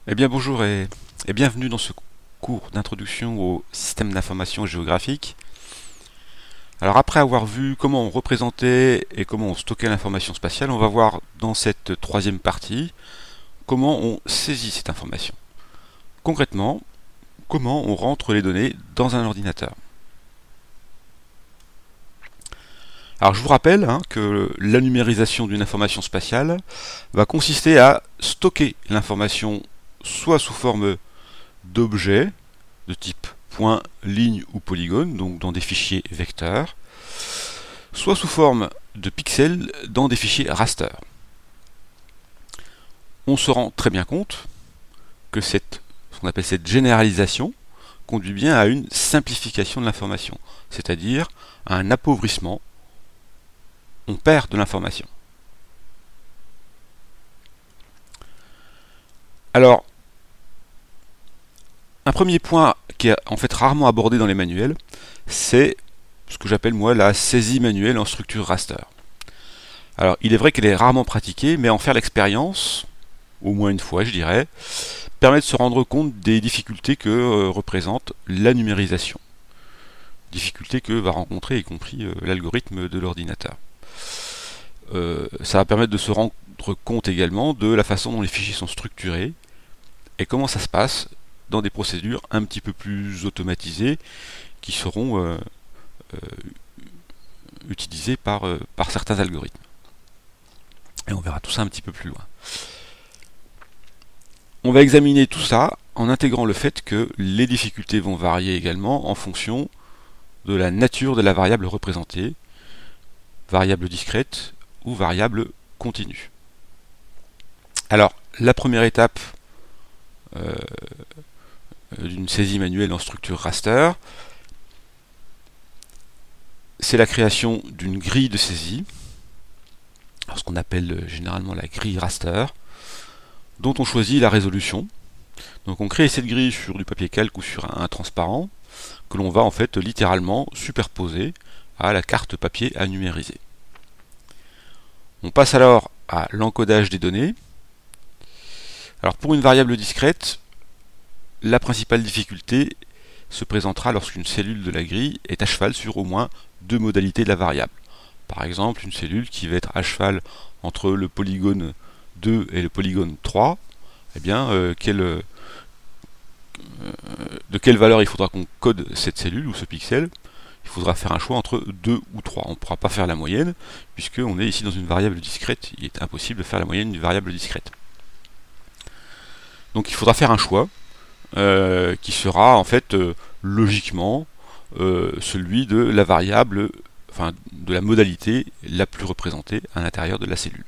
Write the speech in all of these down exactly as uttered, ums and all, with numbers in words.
Eh bien bonjour et, et bienvenue dans ce cours d'introduction au système d'information géographique. Alors après avoir vu comment on représentait et comment on stockait l'information spatiale, on va voir dans cette troisième partie comment on saisit cette information. Concrètement, comment on rentre les données dans un ordinateur. Alors je vous rappelle hein, que la numérisation d'une information spatiale va consister à stocker l'information soit sous forme d'objets de type point, ligne ou polygone, donc dans des fichiers vecteurs, soit sous forme de pixels dans des fichiers raster. On se rend très bien compte que cette, ce qu'on appelle cette généralisation conduit bien à une simplification de l'information, c'est-à-dire à un appauvrissement. On perd de l'information. Alors, un premier point qui est en fait rarement abordé dans les manuels, c'est ce que j'appelle moi la saisie manuelle en structure raster. Alors, il est vrai qu'elle est rarement pratiquée, mais en faire l'expérience, au moins une fois je dirais, permet de se rendre compte des difficultés que euh, représente la numérisation. Difficultés que va rencontrer y compris euh, l'algorithme de l'ordinateur. Euh, ça va permettre de se rendre compte également de la façon dont les fichiers sont structurés et comment ça se passe dans des procédures un petit peu plus automatisées qui seront euh, euh, utilisées par, euh, par certains algorithmes. Et on verra tout ça un petit peu plus loin. On va examiner tout ça en intégrant le fait que les difficultés vont varier également en fonction de la nature de la variable représentée, variable discrète ou variable continue. Alors, la première étape euh, d'une saisie manuelle en structure raster, c'est la création d'une grille de saisie, ce qu'on appelle généralement la grille raster, dont on choisit la résolution. Donc on crée cette grille sur du papier calque ou sur un transparent, que l'on va en fait littéralement superposer à la carte papier à numériser. On passe alors à l'encodage des données. Alors pour une variable discrète, la principale difficulté se présentera lorsqu'une cellule de la grille est à cheval sur au moins deux modalités de la variable. Par exemple, une cellule qui va être à cheval entre le polygone deux et le polygone trois, eh bien, euh, quelle, euh, de quelle valeur il faudra qu'on code cette cellule ou ce pixel? Il faudra faire un choix entre deux ou trois. On ne pourra pas faire la moyenne, puisqu'on est ici dans une variable discrète. Il est impossible de faire la moyenne d'une variable discrète. Donc il faudra faire un choix euh, qui sera en fait euh, logiquement euh, celui de la variable, enfin de la modalité la plus représentée à l'intérieur de la cellule.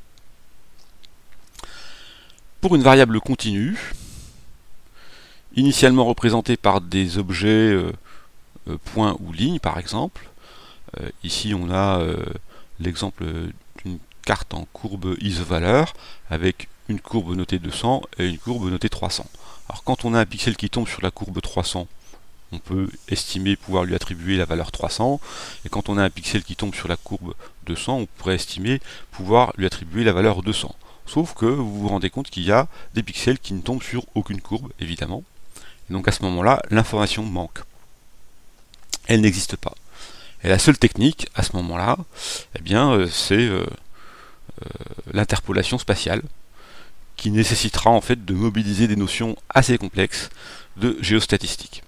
Pour une variable continue, initialement représentée par des objets euh, point ou ligne par exemple. Euh, ici on a euh, l'exemple d'une carte en courbe isovaleur avec une courbe notée deux cents et une courbe notée trois cents. Alors quand on a un pixel qui tombe sur la courbe trois cents, on peut estimer pouvoir lui attribuer la valeur trois cents, et quand on a un pixel qui tombe sur la courbe deux cents, on pourrait estimer pouvoir lui attribuer la valeur deux cents. Sauf que vous vous rendez compte qu'il y a des pixels qui ne tombent sur aucune courbe, évidemment. Et donc à ce moment-là, l'information manque. Elle n'existe pas. Et la seule technique, à ce moment-là, eh bien, euh, c'est euh, euh, l'interpolation spatiale, qui nécessitera en fait de mobiliser des notions assez complexes de géostatistique.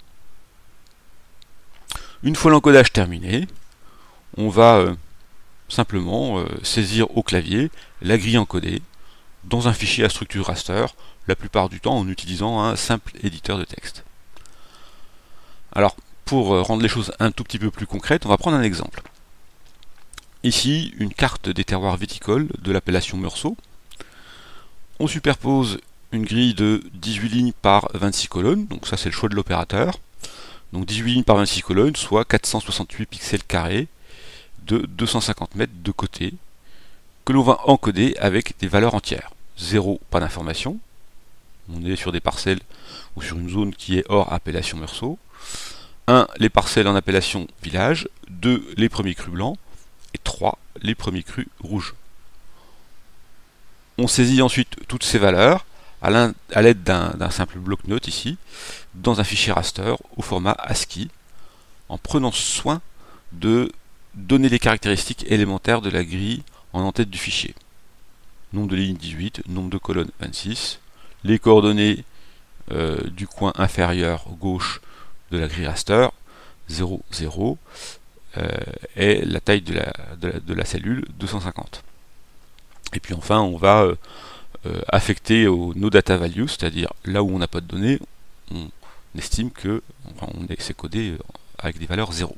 Une fois l'encodage terminé, on va euh, simplement euh, saisir au clavier la grille encodée dans un fichier à structure raster, la plupart du temps en utilisant un simple éditeur de texte. Alors, pour rendre les choses un tout petit peu plus concrètes, on va prendre un exemple. Ici, une carte des terroirs viticoles de l'appellation Meursault. On superpose une grille de dix-huit lignes par vingt-six colonnes, donc ça c'est le choix de l'opérateur. Donc dix-huit lignes par vingt-six colonnes, soit quatre cent soixante-huit pixels carrés de deux cent cinquante mètres de côté, que l'on va encoder avec des valeurs entières. zéro, pas d'information. On est sur des parcelles ou sur une zone qui est hors appellation Meursault. un. Les parcelles en appellation village. deux. Les premiers crus blancs. Et trois. Les premiers crus rouges. On saisit ensuite toutes ces valeurs à l'aide d'un simple bloc-notes ici, dans un fichier raster au format ASCII, en prenant soin de donner les caractéristiques élémentaires de la grille en en-tête du fichier. Nombre de lignes dix-huit, nombre de colonnes vingt-six, les coordonnées euh, du coin inférieur gauche de la grille raster, zéro, zéro, euh, et la taille de la, de la, de la cellule, deux cent cinquante. Et puis enfin, on va euh, euh, affecter au no data value, c'est-à-dire là où on n'a pas de données, on estime que enfin, on est, c'est codé avec des valeurs zéro.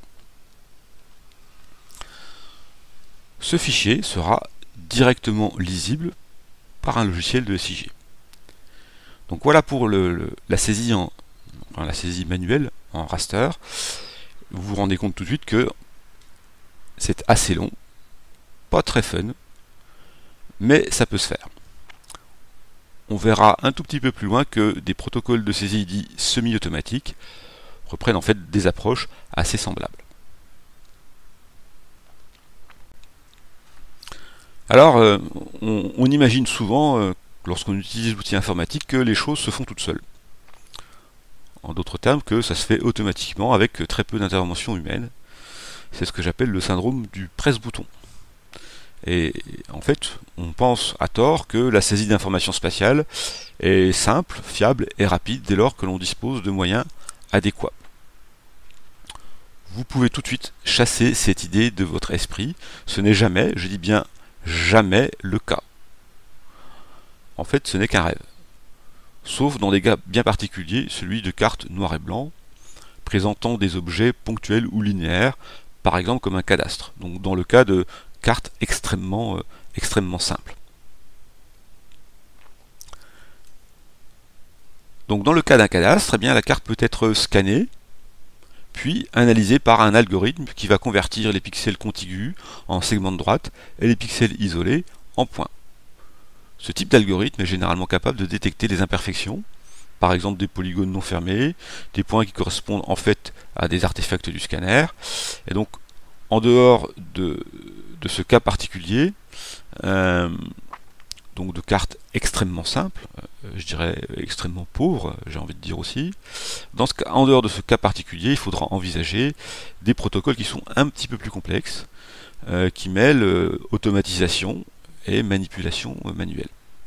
Ce fichier sera directement lisible par un logiciel de S I G. Donc voilà pour le, le, la saisie en enfin, la saisie manuelle en raster. Vous vous rendez compte tout de suite que c'est assez long, pas très fun, mais ça peut se faire. On verra un tout petit peu plus loin que des protocoles de saisie dits semi-automatiques reprennent en fait des approches assez semblables. Alors, euh, on, on imagine souvent, euh, lorsqu'on utilise l'outil informatique, que les choses se font toutes seules. En d'autres termes, que ça se fait automatiquement avec très peu d'intervention humaine. C'est ce que j'appelle le syndrome du presse-bouton. Et en fait, on pense à tort que la saisie d'informations spatiales est simple, fiable et rapide dès lors que l'on dispose de moyens adéquats. Vous pouvez tout de suite chasser cette idée de votre esprit. Ce n'est jamais, je dis bien jamais, le cas. En fait, ce n'est qu'un rêve. Sauf dans des cas bien particuliers, celui de cartes noir et blanc, présentant des objets ponctuels ou linéaires, par exemple comme un cadastre. Donc dans le cas de cartes extrêmement, euh, extrêmement simples. Donc dans le cas d'un cadastre, eh bien, la carte peut être scannée, puis analysée par un algorithme qui va convertir les pixels contigus en segments de droite et les pixels isolés en points. Ce type d'algorithme est généralement capable de détecter des imperfections, par exemple des polygones non fermés, des points qui correspondent en fait à des artefacts du scanner. Et donc, en dehors de, de ce cas particulier, euh, donc de cartes extrêmement simples, euh, je dirais extrêmement pauvres, j'ai envie de dire aussi, dans ce cas, en dehors de ce cas particulier, il faudra envisager des protocoles qui sont un petit peu plus complexes, euh, qui mêlent euh, automatisation et manipulation euh, manuelle.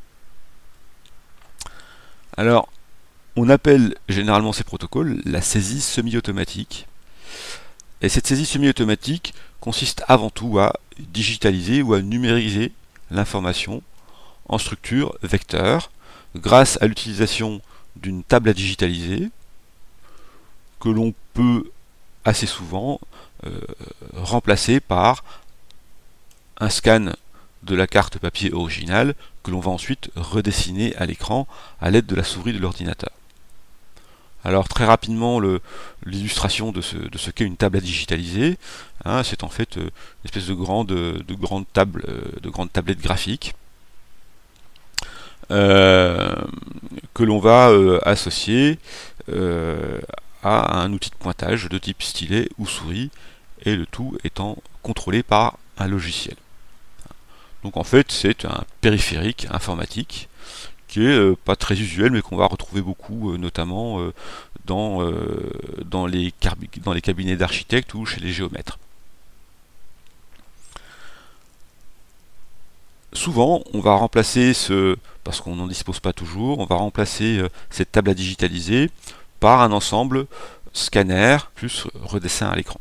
Alors, on appelle généralement ces protocoles la saisie semi-automatique. Et cette saisie semi-automatique consiste avant tout à digitaliser ou à numériser l'information en structure vecteur grâce à l'utilisation d'une table à digitaliser que l'on peut assez souvent euh, remplacer par un scan de la carte papier originale que l'on va ensuite redessiner à l'écran à l'aide de la souris de l'ordinateur. Alors très rapidement, l'illustration de ce, de ce qu'est une table à digitaliser, hein, c'est en fait euh, une espèce de grande, de grande table, euh, de grande tablette graphique euh, que l'on va euh, associer euh, à un outil de pointage de type stylet ou souris, et le tout étant contrôlé par un logiciel. Donc en fait, c'est un périphérique informatique qui est euh, pas très usuel, mais qu'on va retrouver beaucoup, euh, notamment euh, dans, euh, dans, les dans les cabinets d'architectes ou chez les géomètres. Souvent, on va remplacer ce, parce qu'on n'en dispose pas toujours, on va remplacer euh, cette table à digitaliser par un ensemble scanner plus redessin à l'écran.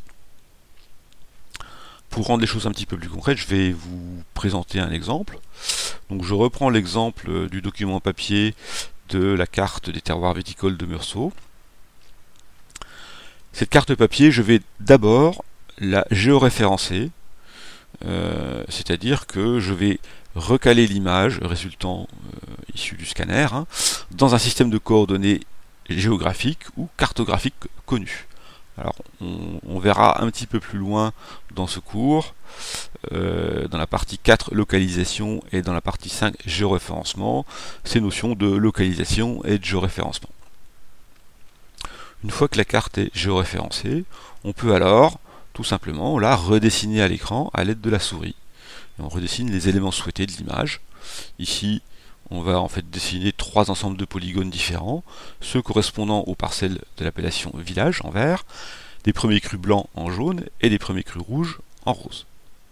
Pour rendre les choses un petit peu plus concrètes, je vais vous présenter un exemple. Donc je reprends l'exemple du document papier de la carte des terroirs viticoles de Meursault. Cette carte papier, je vais d'abord la géoréférencer, euh, c'est-à-dire que je vais recaler l'image résultant euh, issue du scanner hein, dans un système de coordonnées géographiques ou cartographiques connu. Alors, on, on verra un petit peu plus loin dans ce cours, euh, dans la partie quatre, localisation, et dans la partie cinq, géoréférencement, ces notions de localisation et de géoréférencement. Une fois que la carte est géoréférencée, on peut alors, tout simplement, la redessiner à l'écran à l'aide de la souris. Et on redessine les éléments souhaités de l'image. Ici, on va en fait dessiner trois ensembles de polygones différents, ceux correspondant aux parcelles de l'appellation village en vert, des premiers crus blancs en jaune et des premiers crus rouges en rose.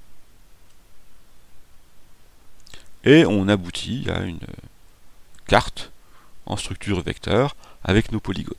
Et on aboutit à une carte en structure vecteur avec nos polygones.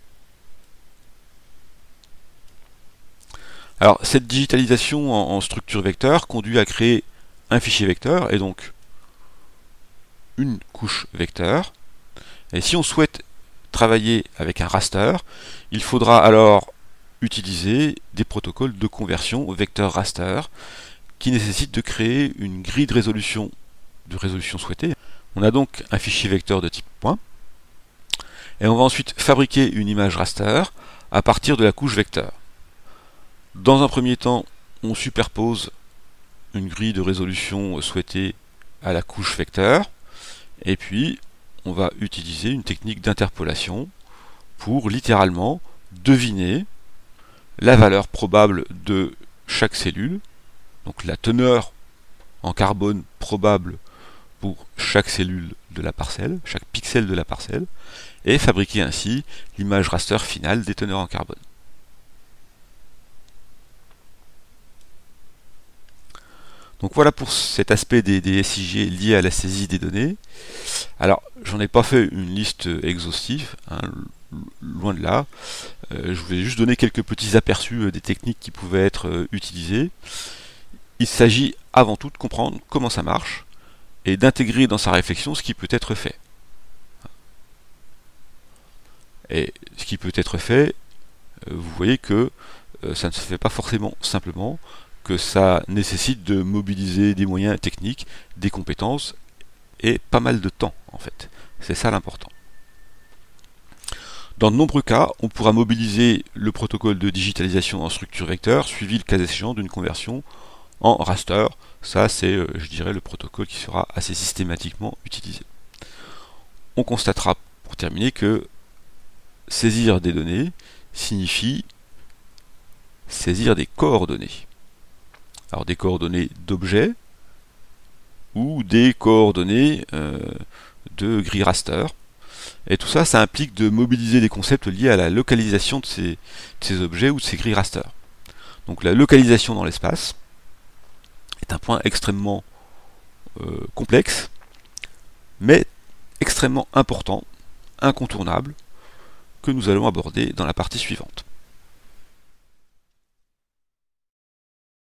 Alors cette digitalisation en, en structure vecteur conduit à créer un fichier vecteur et donc une couche vecteur. Et si on souhaite travailler avec un raster, il faudra alors utiliser des protocoles de conversion vecteur-raster qui nécessitent de créer une grille de résolution de résolution souhaitée. On a donc un fichier vecteur de type point et on va ensuite fabriquer une image raster à partir de la couche vecteur. Dans un premier temps, on superpose une grille de résolution souhaitée à la couche vecteur et puis on va utiliser une technique d'interpolation pour littéralement deviner la valeur probable de chaque cellule, donc la teneur en carbone probable pour chaque cellule de la parcelle, chaque pixel de la parcelle, et fabriquer ainsi l'image raster finale des teneurs en carbone. Donc voilà pour cet aspect des, des S I G liés à la saisie des données. Alors, j'en ai pas fait une liste exhaustive, hein, loin de là. Euh, je vais juste donner quelques petits aperçus des techniques qui pouvaient être euh, utilisées. Il s'agit avant tout de comprendre comment ça marche et d'intégrer dans sa réflexion ce qui peut être fait. Et ce qui peut être fait, euh, vous voyez que euh, ça ne se fait pas forcément simplement, que ça nécessite de mobiliser des moyens techniques, des compétences et pas mal de temps en fait. C'est ça l'important. Dans de nombreux cas, on pourra mobiliser le protocole de digitalisation en structure vecteur, suivi le cas échéant d'une conversion en raster. Ça, c'est, euh, je dirais, le protocole qui sera assez systématiquement utilisé. On constatera, pour terminer, que saisir des données signifie saisir des coordonnées. Alors des coordonnées d'objets ou des coordonnées euh, de grille raster. Et tout ça, ça implique de mobiliser des concepts liés à la localisation de ces, de ces objets ou de ces grilles raster. Donc la localisation dans l'espace est un point extrêmement euh, complexe, mais extrêmement important, incontournable, que nous allons aborder dans la partie suivante.